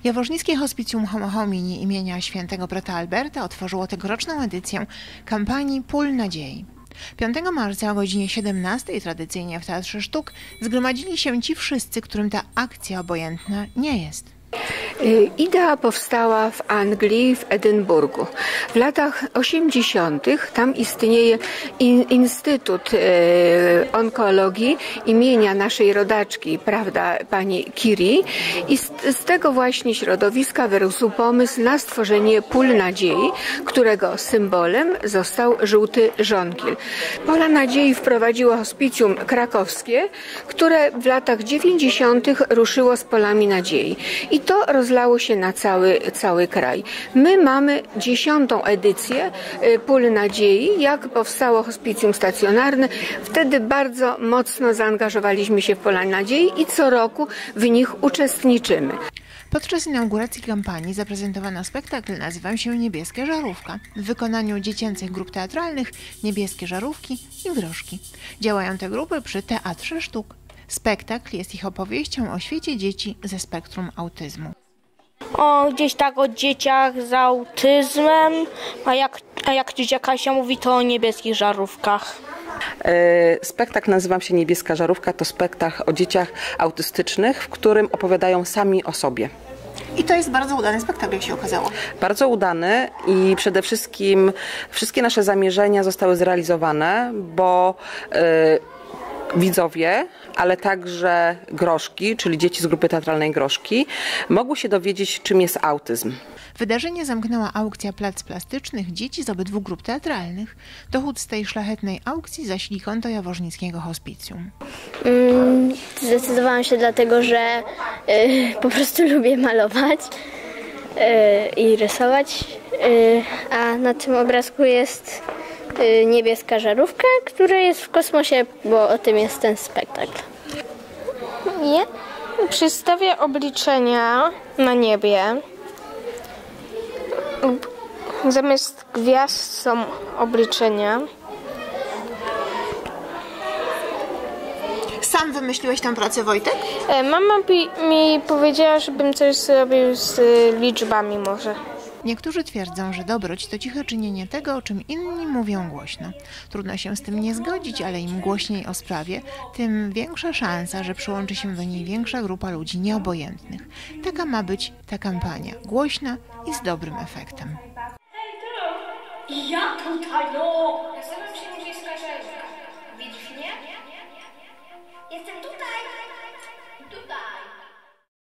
Jaworznickie Hospicjum Homo Homini imienia świętego brata Alberta otworzyło tegoroczną edycję kampanii Pól Nadziei. 5 marca o godzinie 17 tradycyjnie w Teatrze Sztuk zgromadzili się ci wszyscy, którym ta akcja obojętna nie jest. Idea powstała w Anglii, w Edynburgu. W latach 80. tam istnieje Instytut Onkologii imienia naszej rodaczki, prawda, pani Curie, i z tego właśnie środowiska wyrósł pomysł na stworzenie Pól Nadziei, którego symbolem został żółty żonkil. Pola Nadziei wprowadziło hospicjum krakowskie, które w latach 90. ruszyło z Polami Nadziei. I to rozlało się na cały kraj. My mamy 10. edycję Pól Nadziei. Jak powstało hospicjum stacjonarne, wtedy bardzo mocno zaangażowaliśmy się w Pola Nadziei i co roku w nich uczestniczymy. Podczas inauguracji kampanii zaprezentowano spektakl nazywający się Niebieskie Żarówka w wykonaniu dziecięcych grup teatralnych Niebieskie Żarówki i Groszki. Działają te grupy przy Teatrze Sztuk. Spektakl jest ich opowieścią o świecie dzieci ze spektrum autyzmu. Gdzieś tak o dzieciach z autyzmem, a jak ciocia Kasia mówi, to o niebieskich żarówkach. Spektakl nazywa się Niebieska Żarówka. To spektakl o dzieciach autystycznych, w którym opowiadają sami o sobie. I to jest bardzo udany spektakl, jak się okazało. Bardzo udany i przede wszystkim wszystkie nasze zamierzenia zostały zrealizowane, bo widzowie, ale także groszki, czyli dzieci z grupy teatralnej Groszki, mogły się dowiedzieć, czym jest autyzm. Wydarzenie zamknęła aukcja plac plastycznych dzieci z obydwu grup teatralnych. Dochód z tej szlachetnej aukcji zasili konto Jaworznickiego Hospicjum. Zdecydowałam się dlatego, że po prostu lubię malować i rysować, a na tym obrazku jest niebieska żarówka, która jest w kosmosie, bo o tym jest ten spektakl. Nie? Przedstawię obliczenia na niebie. Zamiast gwiazd są obliczenia. Sam wymyśliłeś tę pracę, Wojtek? Mama mi powiedziała, żebym coś zrobił z liczbami może. Niektórzy twierdzą, że dobroć to ciche czynienie tego, o czym inni mówią głośno. Trudno się z tym nie zgodzić, ale im głośniej o sprawie, tym większa szansa, że przyłączy się do niej większa grupa ludzi nieobojętnych. Taka ma być ta kampania. Głośna i z dobrym efektem. Ja tutaj, no!